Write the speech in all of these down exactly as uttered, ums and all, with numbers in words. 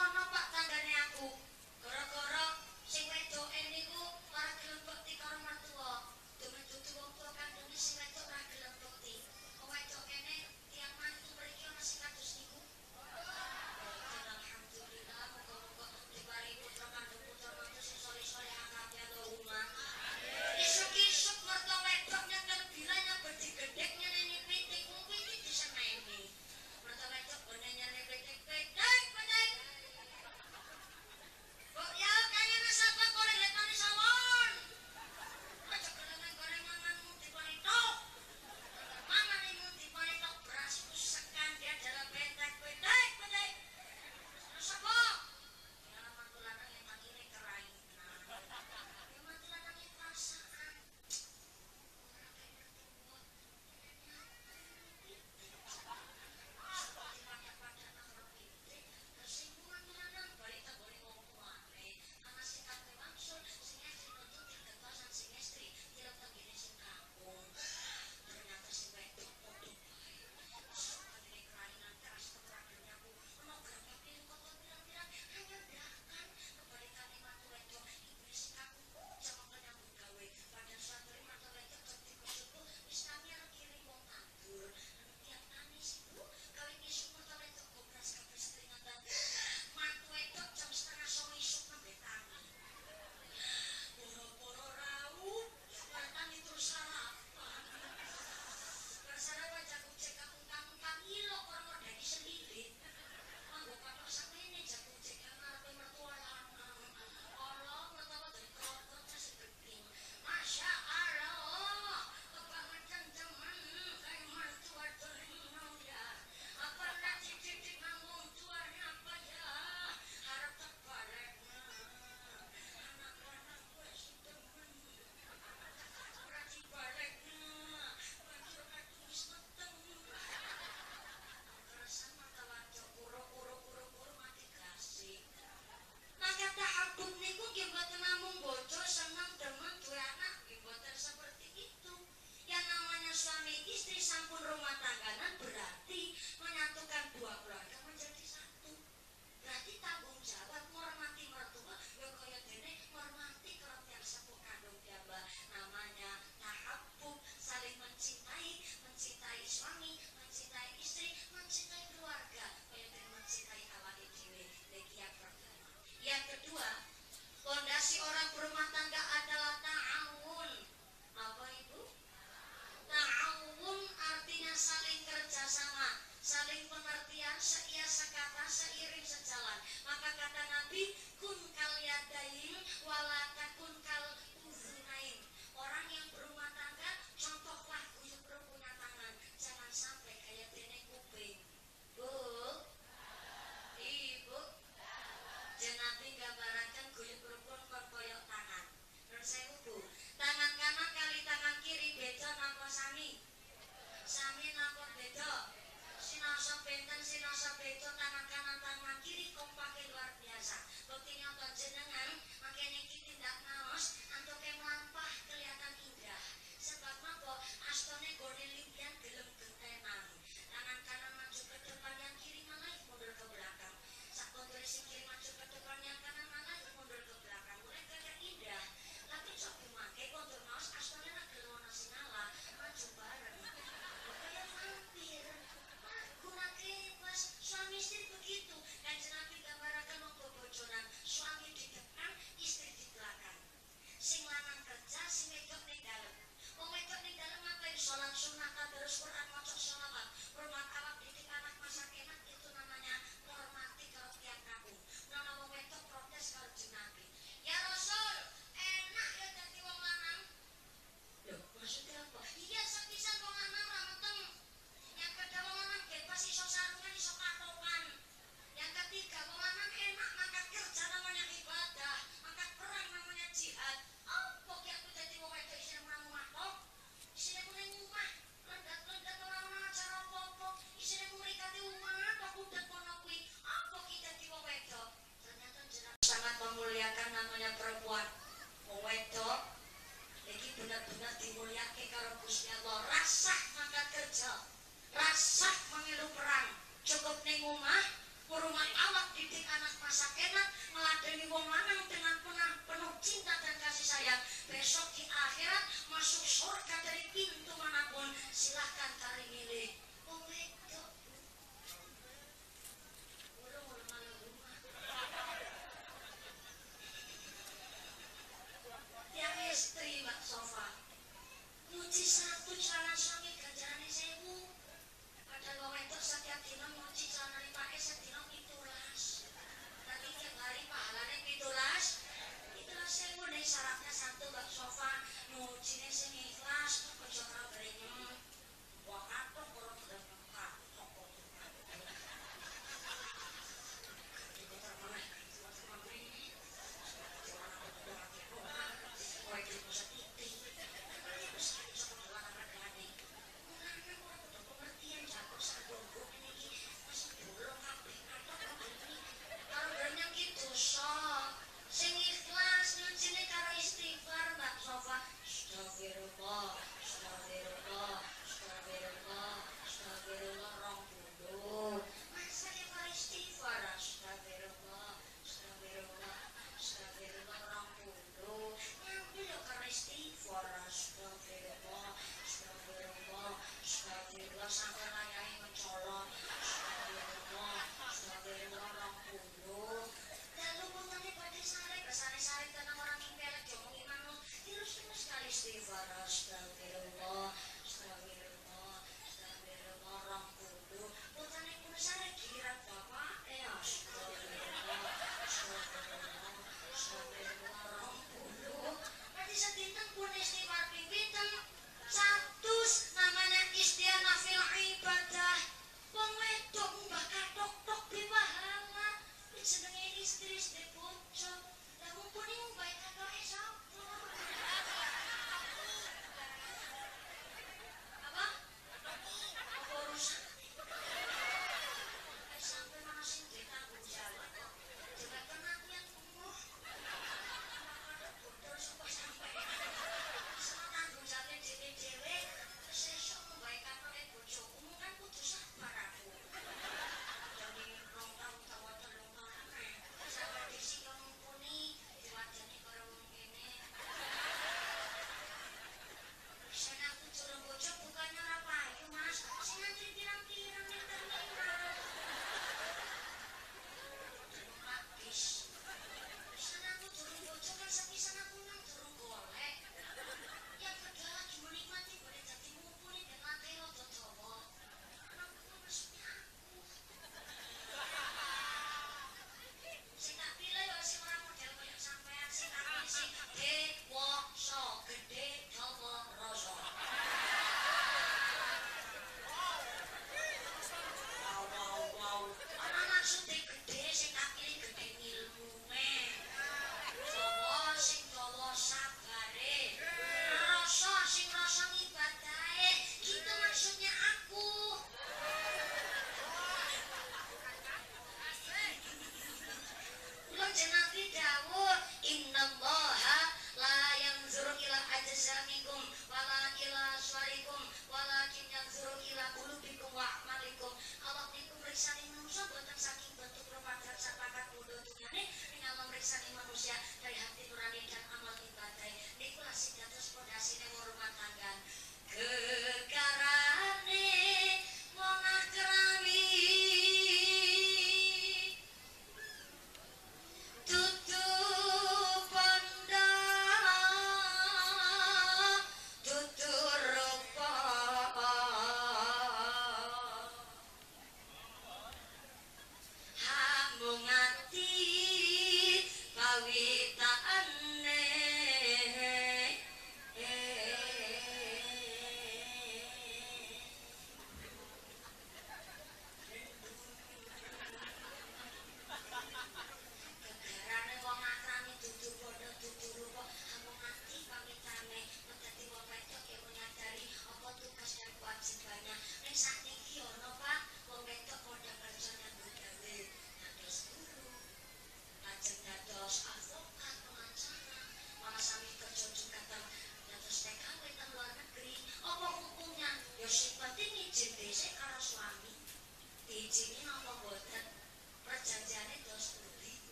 ono Pak tanggane aku. Gara-gara sing wedoke niku ora gelem bekti karo mertua. Demen dudu wong tuwa kandhane sing wedok ora gelem bekti. Wong wedok kene tiyang mantu mriki ana sing kados niku. Alhamdulillah muga-muga diparingi putra kandhung putra mantu sing saleh-saleh akeh Allahumma. Isuk-isuk mertua wedok nyekel bilanya berdigedhek nyeneni pitik wong pitik diseneni. Mertua wedok bone nyeneni pitik pitik pitik.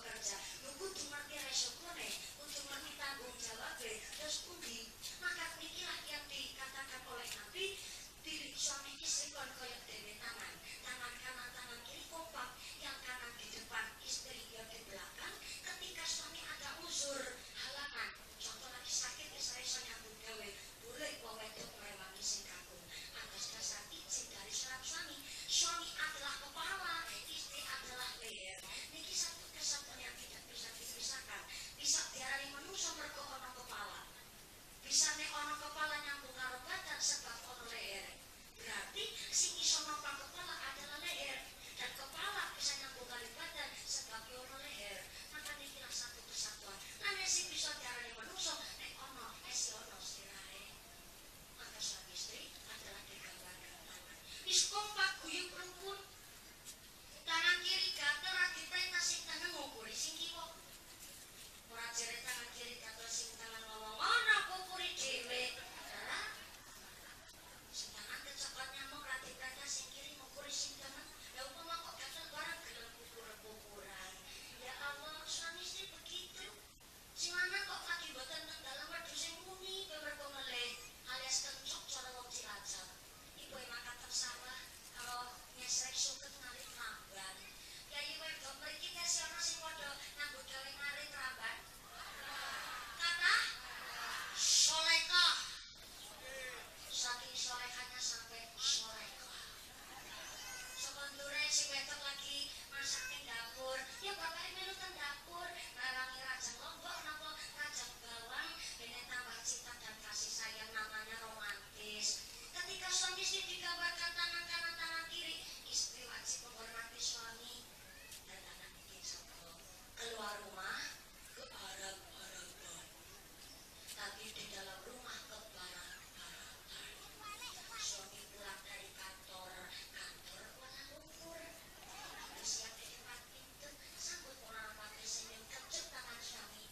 bekerja lu kudu ngerti resikonya, kudu ngerti tanggung jawabnya terus pundi. Maka inilah yang dikatakan oleh Nabi, pilih suami istri kon koyok dewe tangan, tangan kanan tangan kiri kompak, yang kanan di depan istri yang di belakang. Ketika suami ada uzur halangan, contoh lagi sakit istri iso nyambut gawe, boleh wong wedok merewangi sing kakung atas dasar izin dari seorang suami. Suami adalah kepala, istri adalah leher. Niki satu kesatuan yang tidak bisa dipisahkan. Bisa diarani manusia mergo ana kepala, bisa nek ana kepala nyambung karo badan sebab ana leher. Berarti sing iso nopang kepala adalah leher, dan kepala bisa nyambung karo badan sebab ana leher. Maka niki satu kesatuan. Lan sing bisa diarani manusia nek ana esi ana sirahe. Maka suami istri adalah digambarkan tangan. Wis kompak guyub rukun. Tangan kiri gatel ra diperintah sing tangan ngukuri sing kiwa. Ora jere tangan kiri gatel sing tangan ngomong ana ngukuri dhewe. Ora. Sing tangan kecokot nyamuk ra diperintah sing kiri ngukuri sing tangan. Lah umpama kok gatel barang gelem ukur-ukuran. Ya Allah, suami istri begitu. Sing lanang kok lagi mboten nang dalam wedhus sing muni mergo ngelih alias kencok cara wong Cilacap. Ibu makan tersawah kalau nyesrek suket ngarit ramban. Kyai wedok mriki tesih ana sing padha nyambut gawe ngarit ramban. Kata solekah. Saking solehahnya sampai solekah. Sebendure si wedok lagi masak ning dapur, ya bapake melu teng dapur, ngarangi rajang lombok napa rajang bawang, dene tambah cinta dan kasih sayang, namanya romantis. Ketika suami istri digambarkan tangan kanan tangan kiri, istri wajib menghormati suami. Dan tangan bikin sapa? Keluar rumah ke Arab-Araban, tapi di dalam rumah ke Barat-Baratan. Suami pulang dari kantor, kantor wala lumpur. Siap di depan pintu, sambut orang pakai senyum, kecut tangan suami.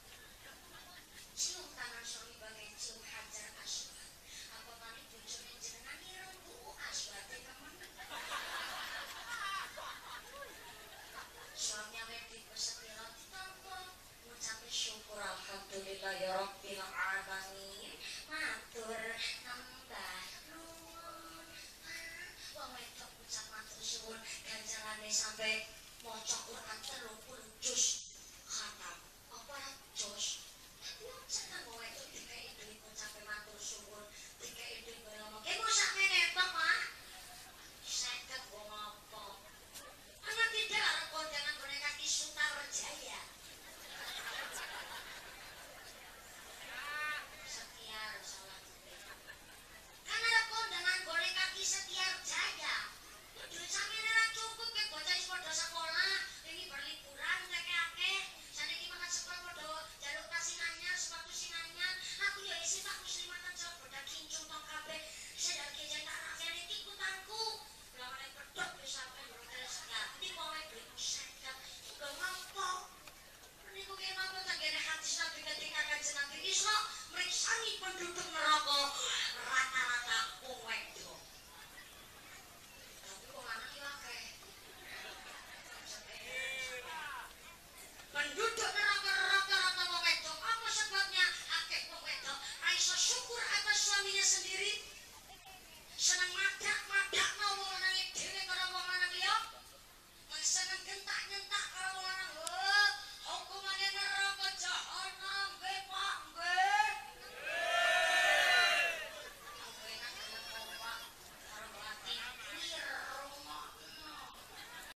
Cium tangan suami bagai cium hajar aswad. Apa tadi bojone jenengan ireng Bu aswad temen. Suami awet dipersepiro ditampa, ngucapi syukur alhamdulillah ya rabbil alamin. Matur nambah nuwun. Wong wedok ucap matur suwun ganjarane sampai